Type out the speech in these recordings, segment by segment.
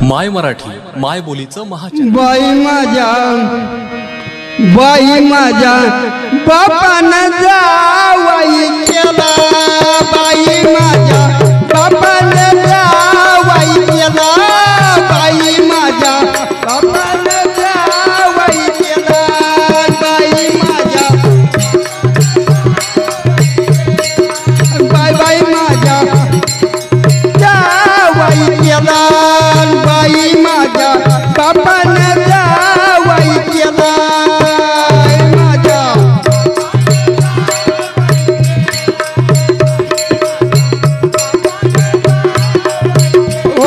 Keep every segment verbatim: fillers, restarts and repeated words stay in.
माय मराठी माय बोलीचं महाचॅनल। बाई माझ्या बाई माझ्या बापानं जावाई केला, बाई माझ्या बापानं जावाई केला, बाई माझ्या बापानं जावाई केला, बाई माझ्या बाई बाई माझ्या जावाई केला, बाई माझ्या बापानं जावाई केला, माझ्या ओ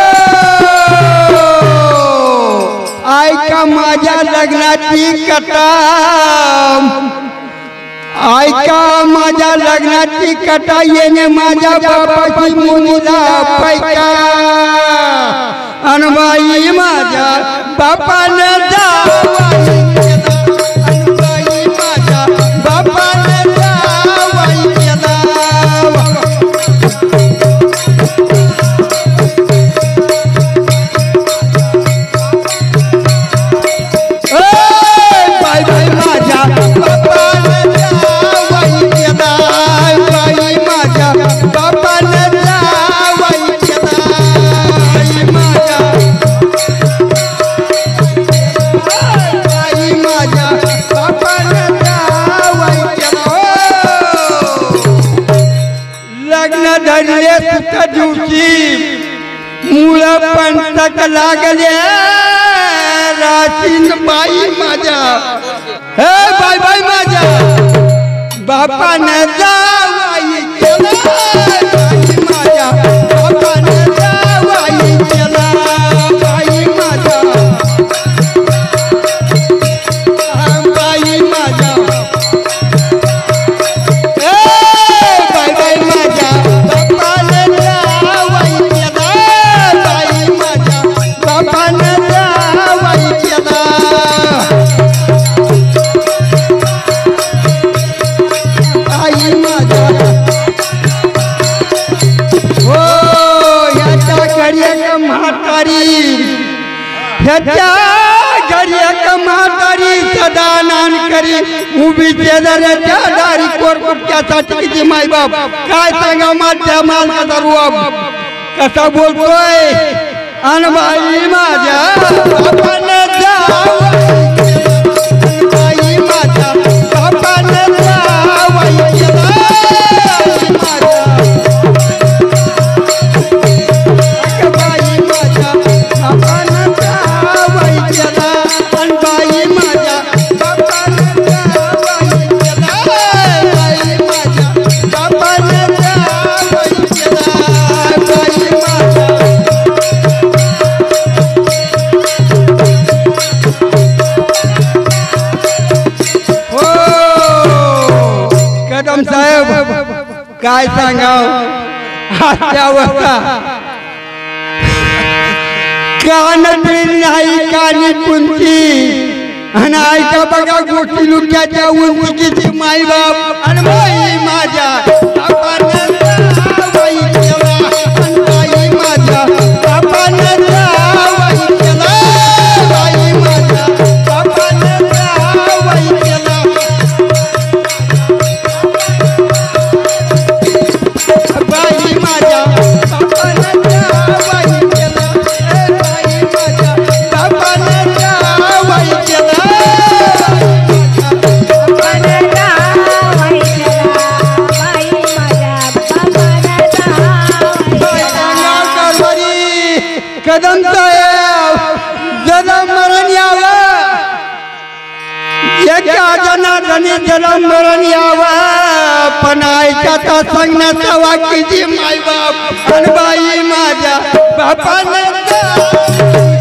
ऐका माझ्या लग्नाची कथा, ऐका माझ्या लग्नाची कथा, येणे माझ्या बापाची मुलीला पैका, अनबाई माझ्या बापानं जावाई केला, अनबाई माझ्या बापानं जावाई केला, बाई बाई माझ्या बापानं जावाई केला, बाई माझ्या बापानं जावाई केला, बाई माझ्या बाई माझ्या बापानं जावाई केला, लग्न धरले सुख दिवशी मूळ पंचक लागले राशीन, बाई माझ्या हे बाई बाई माझ्या बापानं जावाई केला, बाई माझ्या बापानं जावाई केला, बाई माझ्या बाई माझ्या ए बाई बाई माझ्या बापानं जावाई केला, बाई माझ्या बापानं जावाई केला, आई माझ्या हो याच्या घरी एक म्हातारी, ह्याच्या घरी एक म्हातारी सदा नान करी उभी शेजाऱ्याच्या दारी कोरकुटक्यासाठी किती मायबाप काय सांगा माझ्या मालकाचा रुबाब कसा बोलतोय, अन बाई माझ्या बापानं जावाई केला, बाई माझ्या बापानं जावाई केला, बाई माझ्या बापानं जावाई केला, अन बाई माझ्या बापानं जावाई केला, बाई माझ्या बापानं जावाई केला, बाई माझ्या हो कदम साहेब काय सांगाव हात्यावर कान नाही कानी कुंती, आणि ऐका बघा गोष्टी लुट्याच्या उंचीची माईबाप, आणि बाई माझ्या बापानं जावाई केला, आणि बाई माझ्या बापानं जावाई केला, बाई माझ्या बापानं जावाई केला, बाई माझ्या बापानं जावाई केला, ए बाई माझ्या बापानं जावाई केला, बापानं जावाई केला, बाई माझ्या बापानं जावाई केला, कदम साहेब जन्म मरण यावं, एका जनार्दनी जन्म मरण यावं, पण ऐकाता सांगण्याचा वाक्याची मायबाप, आणि बाई माझ्या बापानं